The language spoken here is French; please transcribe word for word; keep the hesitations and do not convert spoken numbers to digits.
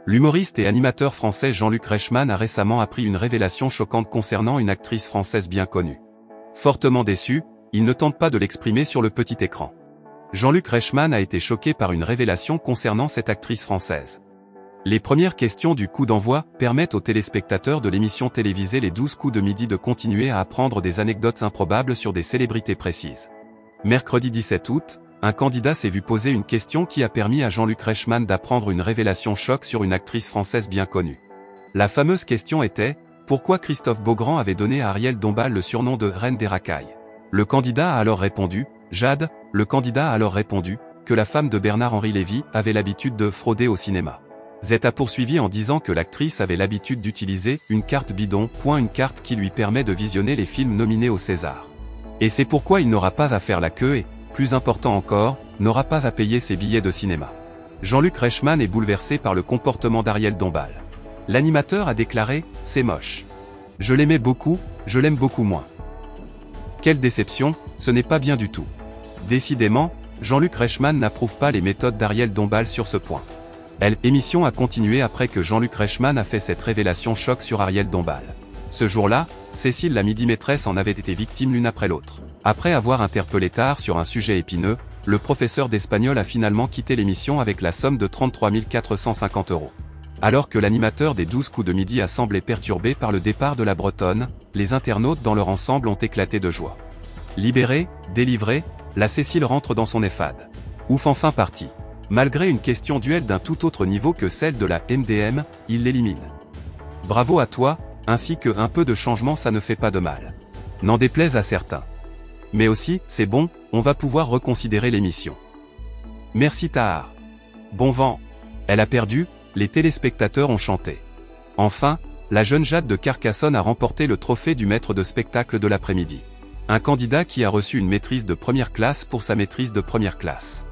L'humoriste et animateur français Jean-Luc Reichmann a récemment appris une révélation choquante concernant une actrice française bien connue. Fortement déçu, il ne tente pas de l'exprimer sur le petit écran. Jean-Luc Reichmann a été choqué par une révélation concernant cette actrice française. Les premières questions du coup d'envoi permettent aux téléspectateurs de l'émission télévisée Les douze coups de midi de continuer à apprendre des anecdotes improbables sur des célébrités précises. Mercredi dix-sept août, un candidat s'est vu poser une question qui a permis à Jean-Luc Reichmann d'apprendre une révélation choc sur une actrice française bien connue. La fameuse question était « Pourquoi Christophe Beaugrand avait donné à Ariel Dombal le surnom de « Reine des racailles ?» Le candidat a alors répondu « Jade », le candidat a alors répondu que la femme de Bernard-Henri Lévy avait l'habitude de frauder au cinéma. Z a poursuivi en disant que l'actrice avait l'habitude d'utiliser une carte bidon, une carte qui lui permet de visionner les films nominés au César. Et c'est pourquoi il n'aura pas à faire la queue et, plus important encore, n'aura pas à payer ses billets de cinéma. Jean-Luc Reichmann est bouleversé par le comportement d'Ariel Dombal. L'animateur a déclaré « C'est moche. Je l'aimais beaucoup, je l'aime beaucoup moins. » Quelle déception, ce n'est pas bien du tout. Décidément, Jean-Luc Reichmann n'approuve pas les méthodes d'Ariel Dombal sur ce point. L'émission a continué après que Jean-Luc Reichmann a fait cette révélation choc sur Ariel Dombal. Ce jour-là, Cécile la midi-maîtresse en avait été victime l'une après l'autre. Après avoir interpellé Tard sur un sujet épineux, le professeur d'espagnol a finalement quitté l'émission avec la somme de trente-trois mille quatre cent cinquante euros. Alors que l'animateur des douze coups de midi a semblé perturbé par le départ de la Bretonne, les internautes dans leur ensemble ont éclaté de joie. Libérée, délivrée, la Cécile rentre dans son EHPAD. Ouf, enfin parti. Malgré une question duel d'un tout autre niveau que celle de la M D M, il l'élimine. Bravo à toi, ainsi que un peu de changement ça ne fait pas de mal. N'en déplaise à certains. Mais aussi, c'est bon, on va pouvoir reconsidérer l'émission. Merci Tahar. Bon vent. Elle a perdu, les téléspectateurs ont chanté. Enfin, la jeune Jade de Carcassonne a remporté le trophée du maître de spectacle de l'après-midi. Un candidat qui a reçu une maîtrise de première classe pour sa maîtrise de première classe.